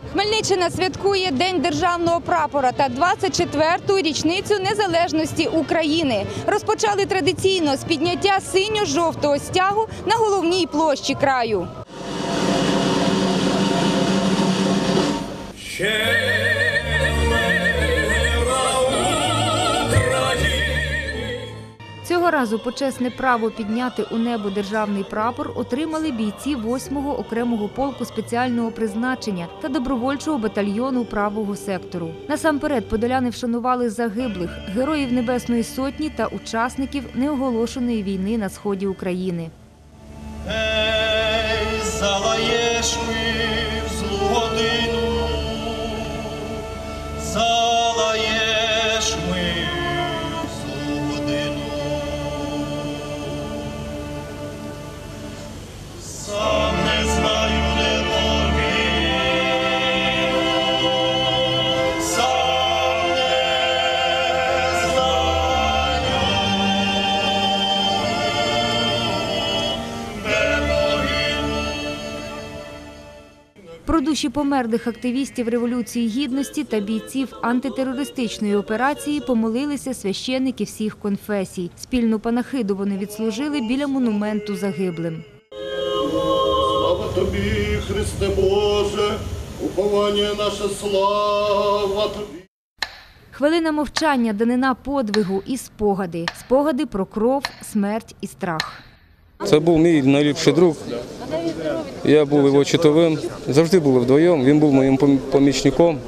Хмельниччина святкує День державного прапора та 24-ту річницю незалежності України. Розпочали традиційно з підняття синьо-жовтого стягу на головній площі краю. Цього разу почесне право підняти у небо державний прапор отримали бійці 8-го окремого полку спеціального призначення та добровольчого батальйону правого сектору. Насамперед подоляни вшанували загиблих, героїв Небесної Сотні та учасників неоголошеної війни на сході України. Ей, залаєш ми в злу годину, залаєш ми в злу годину. Сам не знаю, де погину, сам не знаю, де погину. Про душі померлих активістів Революції Гідності та бійців антитерористичної операції помолилися священники всіх конфесій. Спільну панахиду вони відслужили біля монументу загиблим. Слава тобі, Христе Боже, уповання наше, слава тобі. Хвилина мовчання, данина подвигу і спогади. Спогади про кров, смерть і страх. Це був мій найліпший друг. Я був його чотовим. Завжди були вдвоєм. Він був моїм помічником.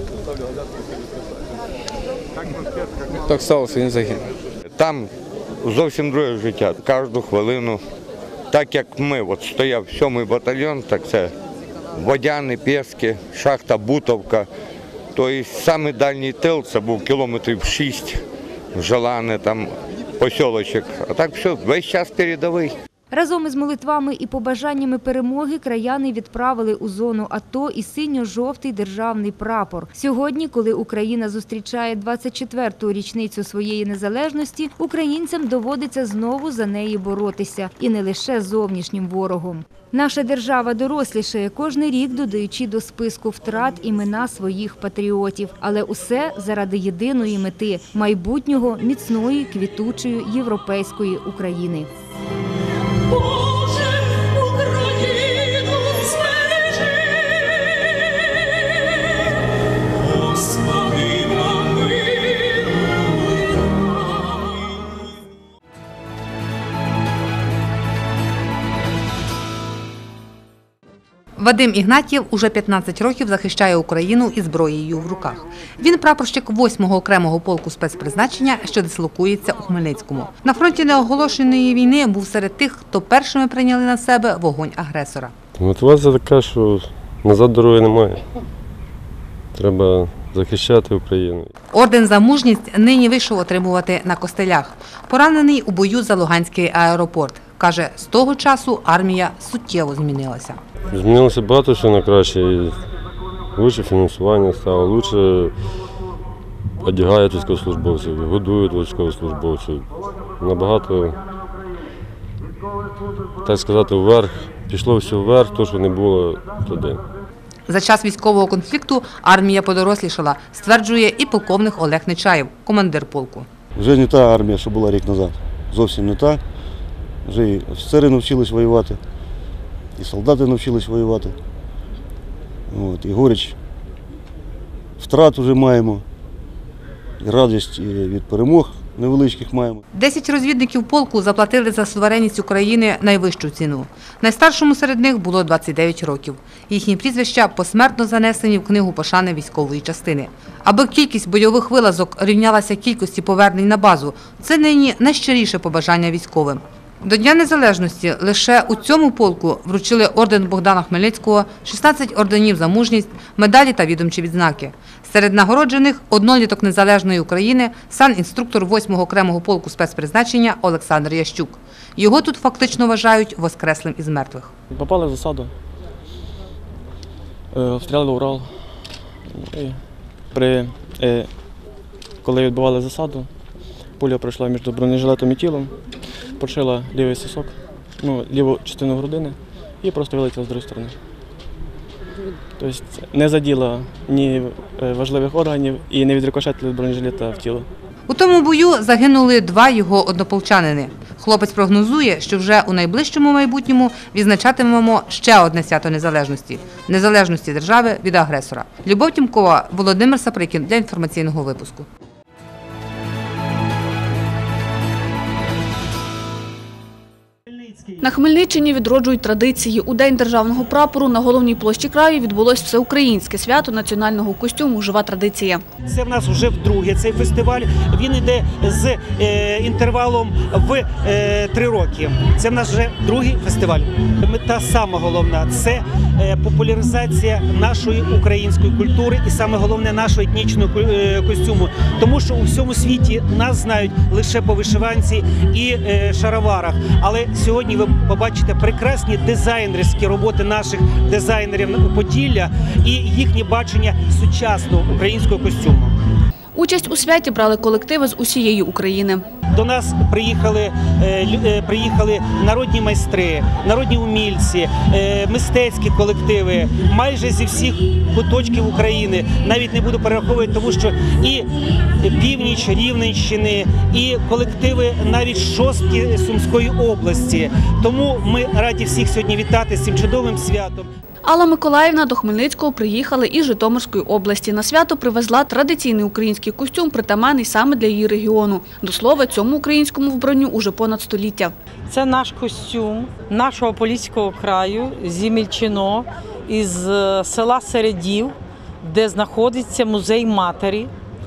Так сталося, він загинув. Там зовсім друге життя, кожну хвилину. Так як ми, от стояв 7-й батальйон, так це Водяни, Пєски, шахта Бутовка. Тобто самий дальній тил, це був кілометрів 6, Желане, там посілочок. А так все, весь час передовий. Разом із молитвами і побажаннями перемоги краяни відправили у зону АТО і синьо-жовтий державний прапор. Сьогодні, коли Україна зустрічає 24-ту річницю своєї незалежності, українцям доводиться знову за неї боротися. І не лише з зовнішнім ворогом. Наша держава дорослішає кожний рік, додаючи до списку втрат імена своїх патріотів. Але усе заради єдиної мети – майбутнього міцної, квітучої європейської України. Боже, Україну збережи, Господи, помилуй. Вадим Ігнатьєв уже 15 років захищає Україну із зброєю в руках. Він прапорщик 8-го окремого полку спецпризначення, що дислокується у Хмельницькому. На фронті неоголошеної війни був серед тих, хто першими прийняли на себе вогонь агресора. Мотивація така, що назад дороги немає. Треба захищати Україну. Орден за мужність нині вийшов отримувати на Костелях. Поранений у бою за Луганський аеропорт. Каже, з того часу армія суттєво змінилася. Змінилося багато що на краще. Лучше фінансування стало, лучше одягають військовослужбовців, годують військовослужбовців. Набагато, так сказати, вверх. Пішло все вверх, то, що не було туди. За час військового конфлікту армія подорослішала, стверджує і полковник Олег Нечаєв, командир полку. Вже не та армія, що була рік назад. Зовсім не та. Вже і офіцери навчились воювати, і солдати навчились воювати. І горіч втрат вже маємо, і радість від перемог невеличких маємо. 10 розвідників полку заплатили за суверенність України найвищу ціну. Найстаршому серед них було 29 років. Їхні прізвища посмертно занесені в книгу пошани військової частини. Аби кількість бойових вилазок рівнялася кількості повернень на базу, це нині найщиріше побажання військовим. До Дня Незалежності лише у цьому полку вручили орден Богдана Хмельницького, 16 орденів за мужність, медалі та відомчі відзнаки. Серед нагороджених – одноліток Незалежної України, санінструктор 8-го окремого полку спецпризначення Олександр Ящук. Його тут фактично вважають воскреслим із мертвих. Попали в засаду, обстріляли Урал. Коли відбивали засаду, пуля пройшла між бронежилетом і тілом, прошила лівий сосок, ліву частину грудини і просто вилетіла з другої сторони. Тобто не заділа ні важливих органів і не відрикошетили бронежилета в тіло. У тому бою загинули 2 його однополчанини. Хлопець прогнозує, що вже у найближчому майбутньому відзначатимемо ще одне свято незалежності – незалежності держави від агресора. Любов Тімкова, Володимир Саприкін для інформаційного випуску. На Хмельниччині відроджують традиції. У День державного прапору на головній площі краю відбулось всеукраїнське свято національного костюму «Жива традиція». Це в нас вже вдруге цей фестиваль. Він йде з інтервалом в 3 роки. Це в нас вже другий фестиваль. Мета сама головна – це популяризація нашої української культури і саме головне нашого етнічного костюму. Тому що у всьому світі нас знають лише по вишиванці і шароварах. Але сьогодні ви побачите прекрасні дизайнерські роботи наших дизайнерів Поділля і їхнє бачення сучасного українського костюму. Участь у святі брали колективи з усієї України. До нас приїхали народні майстри, народні умільці, мистецькі колективи, майже зі всіх куточків України. Навіть не буду перераховувати, тому що і північ Рівненщини, і колективи навіть шостки Сумської області. Тому ми раді всіх сьогодні вітати з цим чудовим святом. Алла Миколаївна до Хмельницького приїхали із Житомирської області. На свято привезла традиційний український костюм, притаманний саме для її регіону. До слова, цьому українському вбранню уже понад століття. Це наш костюм нашого Поліського краю, Зімільчино, із села Середів, де знаходиться музей матері.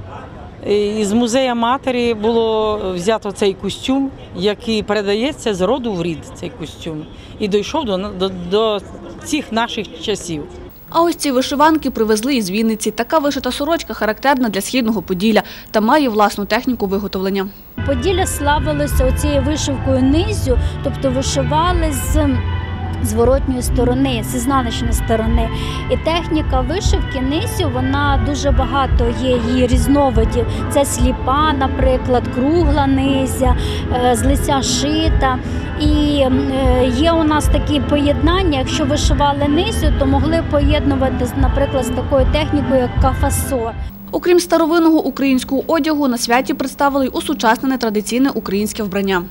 Із музею матері було взято цей костюм, який передається з роду в рід, цей костюм, і дійшов до цих наших часів. А ось ці вишиванки привезли із Вінниці. Така вишита сорочка характерна для Східного Поділля та має власну техніку виготовлення. Поділля славилося оцією вишивкою низю, тобто вишивали з зворотньої сторони, з ізнаночної сторони. І техніка вишивки низю, вона дуже багато є її різновидів. Це сліпа, наприклад, кругла низя, з лиця шита. І є у нас такі поєднання, якщо вишивали низю, то могли поєднувати, наприклад, з такою технікою, як кафасор. Окрім старовинного українського одягу, на святі представили й усучаснене традиційне українське вбрання.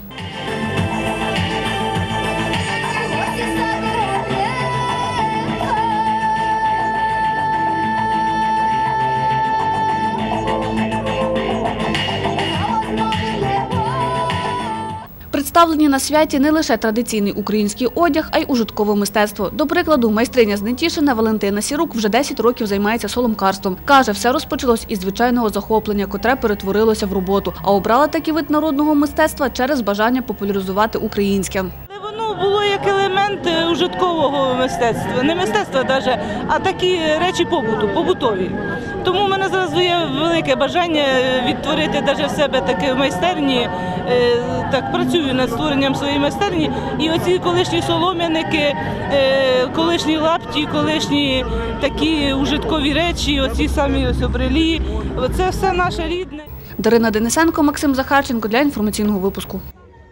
Представлені на святі не лише традиційний український одяг, а й ужиткове мистецтво. До прикладу, майстриня з Нетішина Валентина Сірук вже 10 років займається соломкарством. Каже, все розпочалось із звичайного захоплення, котре перетворилося в роботу, а обрала такий вид народного мистецтва через бажання популяризувати українське. Воно було як елемент ужиткового мистецтва, не мистецтва навіть, а такі речі побуту, побутові. Тому в мене зараз є велике бажання відтворити навіть в себе таке в майстерні, так працюю над створенням своєї майстерні. І оці колишні солом'яники, колишні лапті, колишні такі ужиткові речі, оці самі ось обрелі, це все наше рідне. Дарина Денисенко, Максим Захарченко для інформаційного випуску.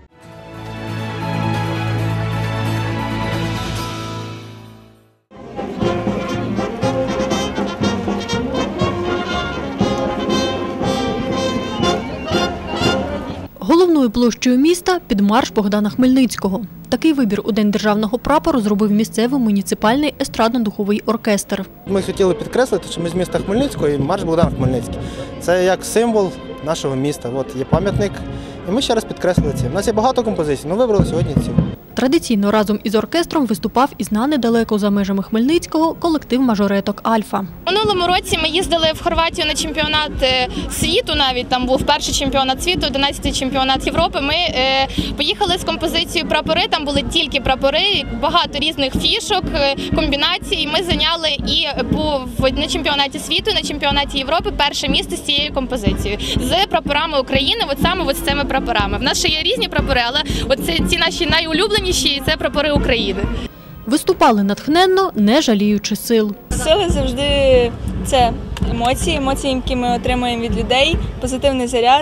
Головною площею міста – під марш Богдана Хмельницького. Такий вибір у День державного прапору зробив місцевий муніципальний естрадно-духовий оркестр. Ми хотіли підкреслити, що ми з міста Хмельницького і марш Богдан Хмельницький. Це як символ нашого міста. От є пам'ятник, і ми ще раз підкреслили це. У нас є багато композицій, але вибрали сьогодні ці. Традиційно разом із оркестром виступав і знаний далеко за межами Хмельницького колектив мажореток «Альфа». Минулому році ми їздили в Хорватію на чемпіонат світу, навіть там був перший чемпіонат світу, 11-й чемпіонат Європи. Ми поїхали з композицією «Прапори», там були тільки прапори, багато різних фішок, комбінацій. Ми зайняли і на чемпіонаті світу, і на чемпіонаті Європи перше місце з цією композицією. З прапорами України, от саме з цими прапорами. В нас ще є різні прапори, але ці наші найулюбленіші – це прапори України. Виступали натхненно, не жаліючи сил. Сили завжди це емоції, які ми отримуємо від людей, позитивний заряд.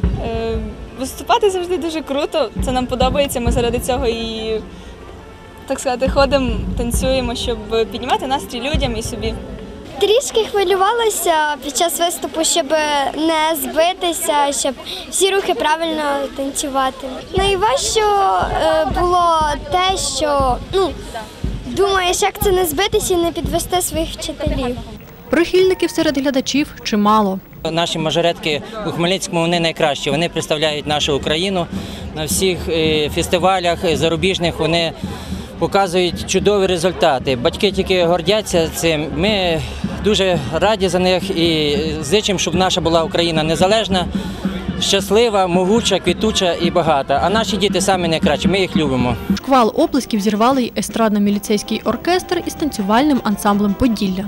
Виступати завжди дуже круто, це нам подобається, ми заради цього і так сказати, ходимо, танцюємо, щоб піднімати настрій людям і собі. Трішки хвилювалася під час виступу, щоб не збитися, щоб всі рухи правильно танцювати. Найважче було те, що думаєш, як це не збитися і не підвести своїх вчителів. Прихильників серед глядачів чимало. Наші мажоретки у Хмельницькому вони найкращі. Вони представляють нашу Україну на всіх фестивалях зарубіжних. Вони показують чудові результати. Батьки тільки гордяться цим. Ми дуже раді за них і зичимо, щоб наша була Україна незалежна, щаслива, могуча, квітуча і багата. А наші діти самі найкращі, ми їх любимо. Шквал оплесків зірвали й естрадно-міліцейський оркестр із танцювальним ансамблем «Поділля».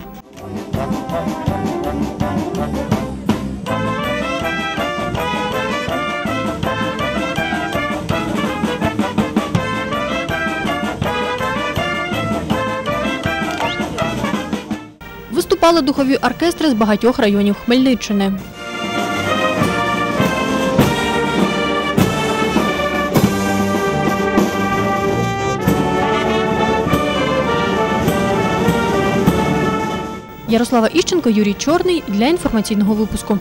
Виступали духові оркестри з багатьох районів Хмельниччини. Ярослава Іщенко, Юрій Чорний для інформаційного випуску.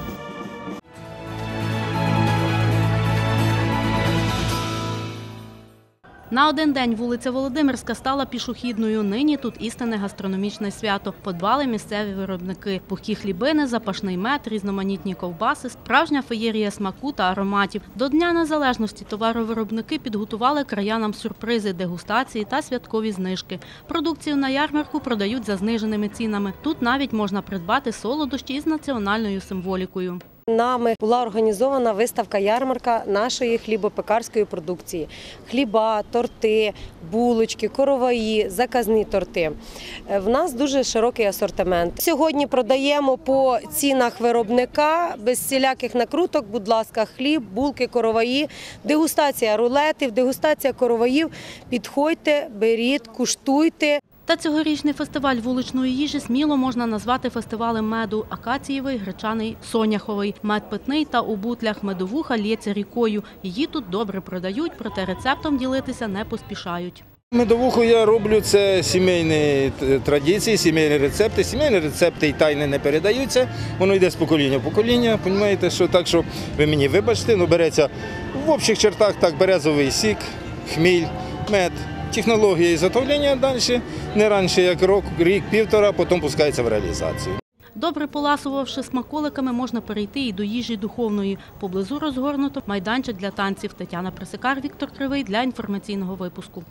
На один день вулиця Володимирська стала пішохідною. Нині тут істинне гастрономічне свято. Подбали місцеві виробники. Пухкі хлібини, запашний мед, різноманітні ковбаси, справжня феєрія смаку та ароматів. До Дня Незалежності товаровиробники підготували краянам сюрпризи, дегустації та святкові знижки. Продукцію на ярмарку продають за зниженими цінами. Тут навіть можна придбати солодощі із національною символікою. Нами була організована виставка-ярмарка нашої хлібопекарської продукції. Хліба, торти, булочки, короваї, заказні торти. В нас дуже широкий асортимент. Сьогодні продаємо по цінах виробника, без всіляких накруток, будь ласка, хліб, булки, короваї, дегустація рулетів, дегустація короваїв. Підходьте, беріть, куштуйте. Та цьогорічний фестиваль вуличної їжі сміло можна назвати фестивалем меду – акацієвий, гречаний, соняховий. Мед питний та у бутлях, медовуха лється рікою. Її тут добре продають, проте рецептом ділитися не поспішають. Медовуху я роблю, це сімейні традиції, сімейні рецепти. Сімейні рецепти і тайни не передаються, воно йде з покоління в покоління, розумієте, що так, що ви мені вибачте, береться в общих чертах так березовий сік, хміль, мед. Технологія ізготовлення далі, не раніше як рік-півтора, потім пускається в реалізацію. Добре поласувавши смаколиками, можна перейти і до їжі духовної. Поблизу розгорнуто майданчик для танців. Тетяна Пресикар, Віктор Кривий для інформаційного випуску.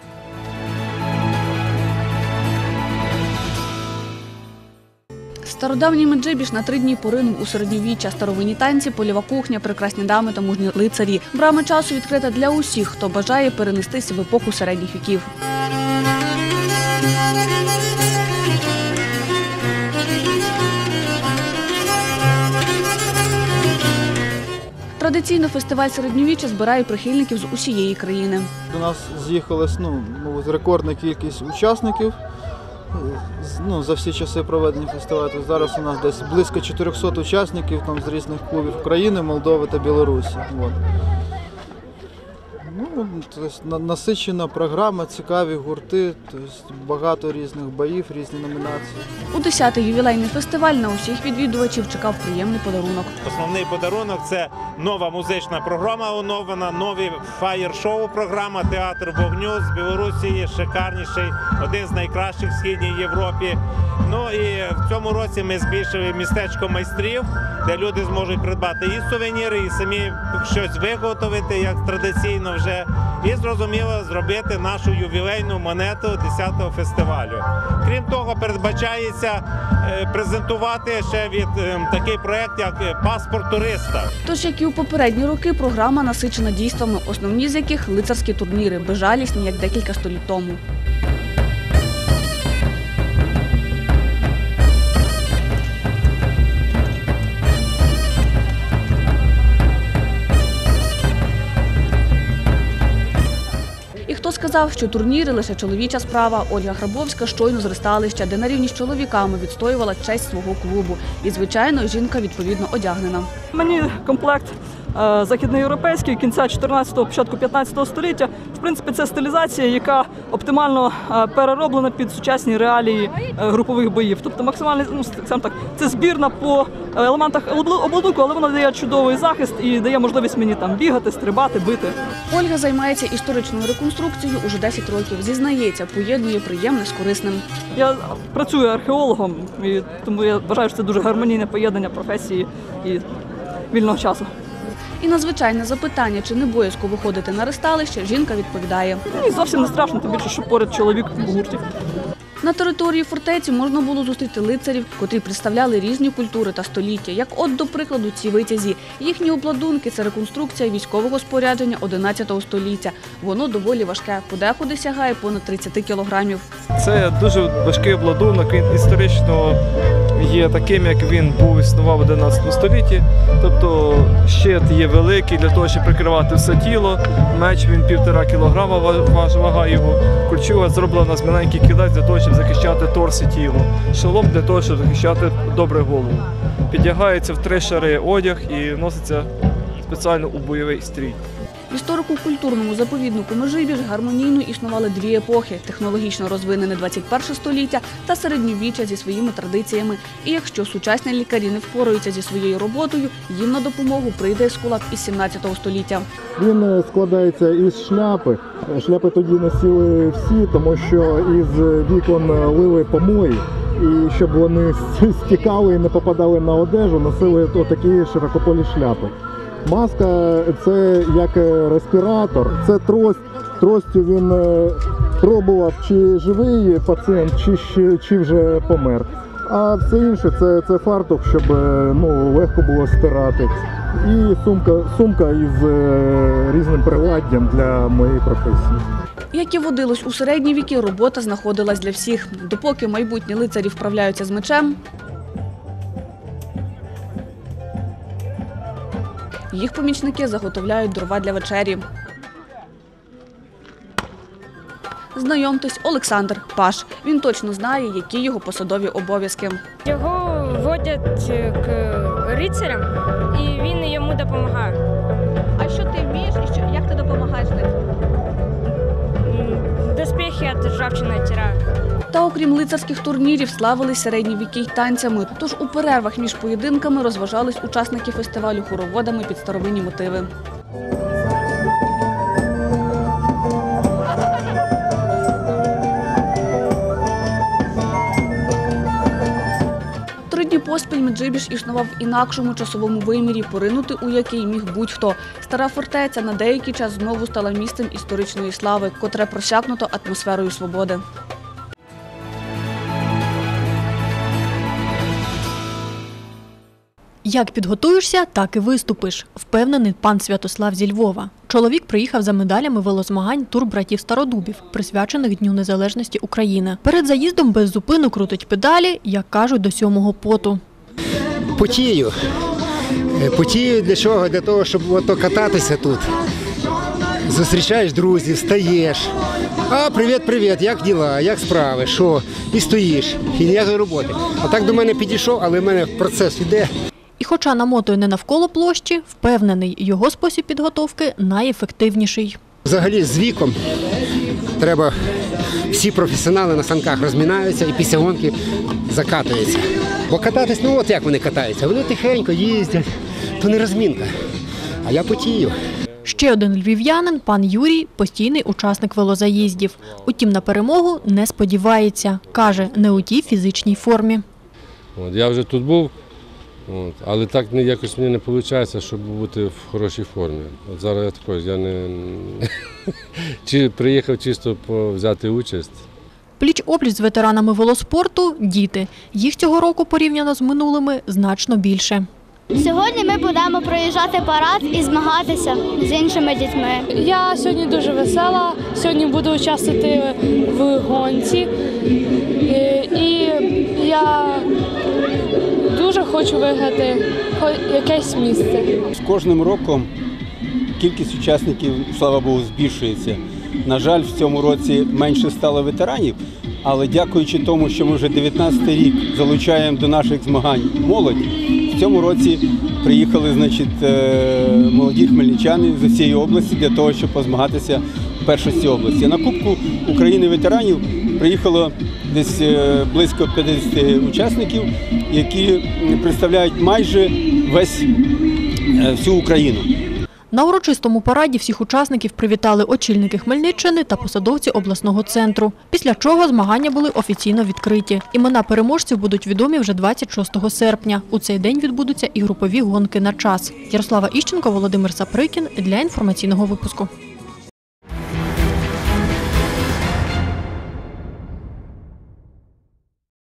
Стародавній Меджибіж на 3 дні поринув у середньовіччя. Старовинні танці, польова кухня, прекрасні дами та мужні лицарі. Брама часу відкрита для усіх, хто бажає перенестися в епоху середніх віків. Традиційно фестиваль середньовіччя збирає прихильників з усієї країни. До нас з'їхалась рекордна кількість учасників. За всі часи проведення фестивалю. Зараз у нас десь близько 400 учасників з різних клубів України, Молдови та Білорусі. Насичена програма, цікаві гурти, багато різних боїв, різні номінації. У 10-й ювілейний фестиваль на усіх відвідувачів чекав приємний подарунок. Основний подарунок – це нова музична програма оновлена, новий фаєр-шоу програма «Театр вогню» з Білорусі, шикарніший, один з найкращих в Східній Європі. І в цьому році ми збільшили містечко майстрів, де люди зможуть придбати і сувеніри, і самі щось виготовити, як традиційно вже. І, зрозуміло, зробити нашу ювілейну монету 10-го фестивалю. Крім того, передбачається презентувати ще такий проєкт, як «Паспорт туриста». Тож, як і у попередні роки, програма насичена дійствами, основні з яких – лицарські турніри, безжалісні, як декілька століть тому. Хто сказав, що турніри – лише чоловіча справа? Ольга Грабовська щойно з ресталища, де на рівні з чоловіками відстоювала честь свого клубу. І, звичайно, жінка відповідно одягнена. Мені комплект західноєвропейський кінця 14-го, початку 15-го століття. В принципі, це стилізація, яка оптимально перероблена під сучасні реалії групових боїв. Тобто максимальний, скажімо так, це збірна по елементах обладунку, але вона дає чудовий захист і дає можливість мені там бігати, стрибати, бити. Ольга займається історичною реконструкцією уже 10 років. Зізнається, поєднує приємне з корисним. Я працюю археологом, і тому я вважаю, що це дуже гармонійне поєднання професії і вільного часу. І на звичайне запитання, чи не боязко виходити на ресталище, жінка відповідає. Мені зовсім не страшно, тим більше, що поряд чоловік в гурті. На території фортеці можна було зустріти лицарів, котрі представляли різні культури та століття, як от, до прикладу, ці витязі. Їхні обладунки – це реконструкція військового спорядження 11 століття. Воно доволі важке, подекуди сягає понад 30 кілограмів. Це дуже важкий обладунок, він історично є таким, як він існував в 11 столітті. Тобто щит є великий для того, щоб прикривати все тіло, меч він 1,5 кілограма вага його, кольчуга зроблена з маленьких кілець для того, щоб захищати торс і тіло, шолом для того, щоб захищати добре голову. Піддягається в 3 шари одяг і носиться спеціально у бойовий стрій. В історико-культурному заповіднику Межибіж гармонійно існували 2 епохи – технологічно розвинене 21 століття та середньовіччя зі своїми традиціями. І якщо сучасні лікарі не впораються зі своєю роботою, їм на допомогу прийде ескулап із 17 століття. Він складається із шляпи. Шляпи тоді носили всі, тому що із вікон лили помої. І щоб вони стікали і не попадали на одежу, носили отакі широкополі шляпи. Маска – це як респіратор, це трость. Тростю він пробував, чи живий пацієнт, чи вже помер. А все інше – це фартух, щоб легко було стирати. І сумка із різним приладдям для моєї професії. Як і водилось у середні віки, робота знаходилась для всіх. Допоки майбутні лицарі вправляються з мечем, їх помічники заготовляють дрова для вечері. Знайомтесь, Олександр Паш. Він точно знає, які його посадові обов'язки. Його водять к рицарям, і він йому допомагає. А що ти вмієш і як ти допомагаєш лицарям? Доспіхи від ржавчини тираю. Та окрім лицарських турнірів, славились середні віки й танцями. Тож у перервах між поєдинками розважались учасники фестивалю хороводами під старовинні мотиви. Поспіль Меджибіж існував в інакшому часовому вимірі, поринути у який міг будь-хто. Стара фортеця на деякий час знову стала місцем історичної слави, котре просякнуто атмосферою свободи. Як підготуєшся, так і виступиш, впевнений пан Святослав зі Львова. Чоловік приїхав за медалями велозмагань «Тур братів Стародубів», присвячених Дню Незалежності України. Перед заїздом без зупину крутить педалі, як кажуть, до 7-го поту. Потію. Потію для чого? Для того, щоб кататися тут. Зустрічаєш друзів, стаєш. А, привіт, як діла, як справи, що? І стоїш, і ніякої роботи. А так до мене підійшов, але в мене процес йде. І хоча намотує не навколо площі, впевнений, його спосіб підготовки найефективніший. Взагалі з віком треба, всі професіонали на санках розминаються і після гонки закатуються. Бо кататись, от як вони катаються, вони тихенько їздять, то не розмінка, а я потію. Ще один львів'янин, пан Юрій, постійний учасник велозаїздів. Утім, на перемогу не сподівається. Каже, не у тій фізичній формі. Я вже тут був, але так якось мені не виходить, щоб бути в хорошій формі. От зараз я такий, я не приїхав чисто взяти участь. Пліч-опліч з ветеранами велоспорту – діти. Їх цього року порівняно з минулими значно більше. Сьогодні ми будемо проїжджати парад і змагатися з іншими дітьми. Я сьогодні дуже весела, сьогодні буду участвувати в гонці. І я дуже хочу виграти якесь місце. З кожним роком кількість учасників, слава Богу, збільшується. На жаль, в цьому році менше стало ветеранів, але дякуючи тому, що ми вже 19-й рік залучаємо до наших змагань молодь, в цьому році приїхали, значить, молоді хмельничани з усієї області для того, щоб позмагатися в першості області. На Кубку України ветеранів приїхало десь близько 50 учасників, які представляють майже всю Україну. На урочистому параді всіх учасників привітали очільники Хмельниччини та посадовці обласного центру. Після чого змагання були офіційно відкриті. Імена переможців будуть відомі вже 26 серпня. У цей день відбудуться і групові гонки на час. Ярослава Іщенко, Володимир Саприкін для інформаційного випуску.